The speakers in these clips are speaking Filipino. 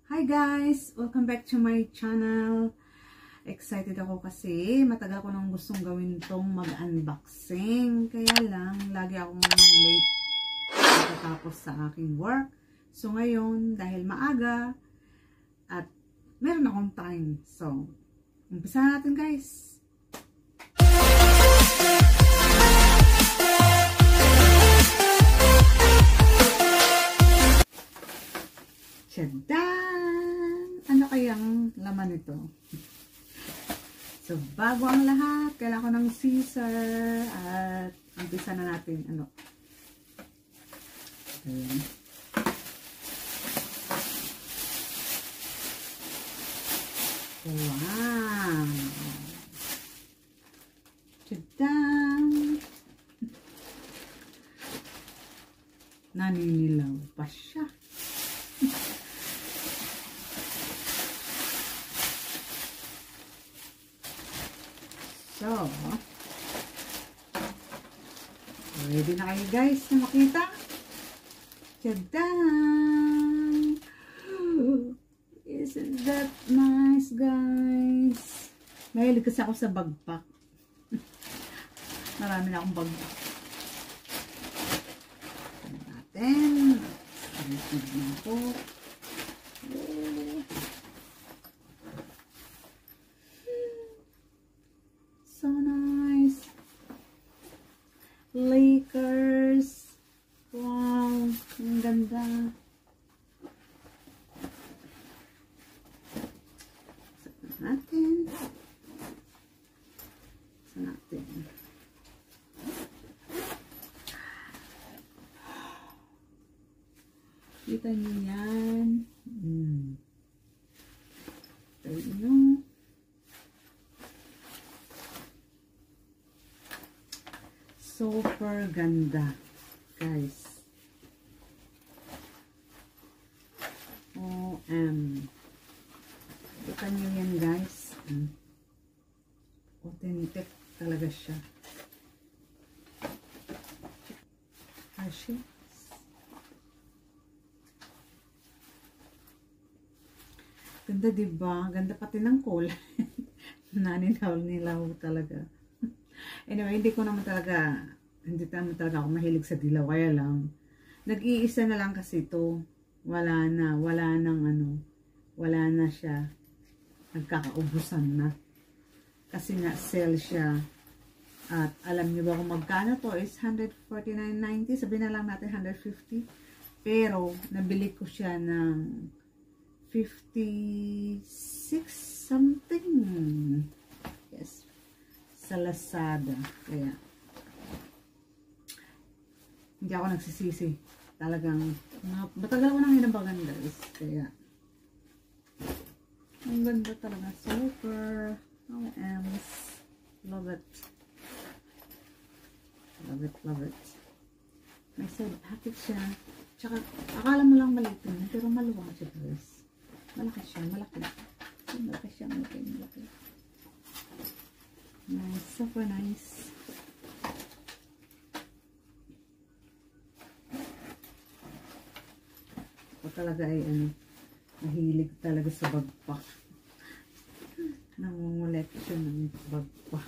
Hi guys! Welcome back to my channel. Excited ako kasi matagal ko nang gustong gawin tong mag-unboxing. Kaya lang, lagi akong late pagkatapos sa aking work. So ngayon, dahil maaga at meron akong time. So, umpisa natin guys. Tadaan! Ano kayang laman nito? So, bago ang lahat, kailangan ko ng scissor at umpisa na natin. Ayan. Wow! Tadaan! Naninilaw pa siya. So, ready na kayo guys na makita? Tadaan! Isn't that nice guys? Mahilig kasi ako sa bagpak. Marami na akong bagpak. Ito natin. Ready na ako. So nice. Lakers. Wow. Ang ganda. Saan natin. Kita nyo yan. Ito nyo. Super ganda, guys. Kita nyo yan, guys. Authentic talaga siya. Herschel. Ganda, diba? Ganda pati ng kulay. Naninilaw talaga. Anyway, hindi naman talaga ako mahilig sa dilaw. Kaya lang, nag-iisa na lang kasi ito. Wala na siya. Nagkakaubusan na. Kasi nga, sale siya. At alam niyo ba kung magkano to? Is 149.90. Sabihin na lang natin 150. Pero, nabili ko siya ng 56 something. Yes. Sa Lazada. Kaya, hindi ako nagsisisi. Talagang, matagal ko nang hinabagan guys. Kaya, ang ganda talaga. Super. Love it. Love it, love it. May side packet siya. Tsaka, akala mo lang maliit na, pero maluwang siya guys. Malaki siya, malaki. Malaki siya, malaki. Nice, super nice. Ako talaga ay mahilig talaga sa bagpak. Nangungulek siya ng bagpak.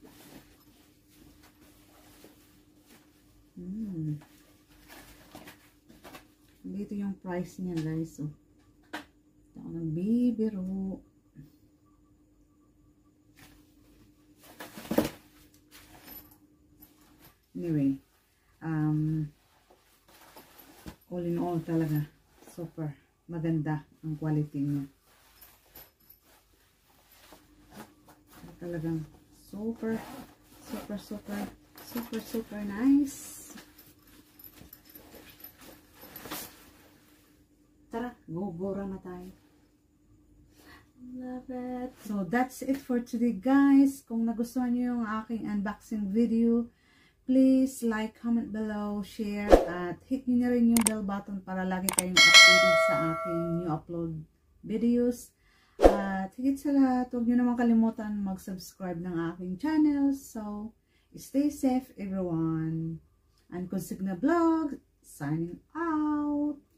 Dito yung price niya guys. Ito ako nagbibiro. Anyway, all in all talaga, super maganda ang quality niya. Talagang super nice. Tara, go na tayo. Love it. So, that's it for today guys. Kung nagustuhan niyo yung aking unboxing video, please like, comment below, share, at hit nyo na rin yung bell button para lagi kayong updated sa aking new upload videos. At higit sa lahat, huwag nyo naman kalimutan mag-subscribe ng aking channel. So, stay safe everyone. And Consigna Vlog, signing out.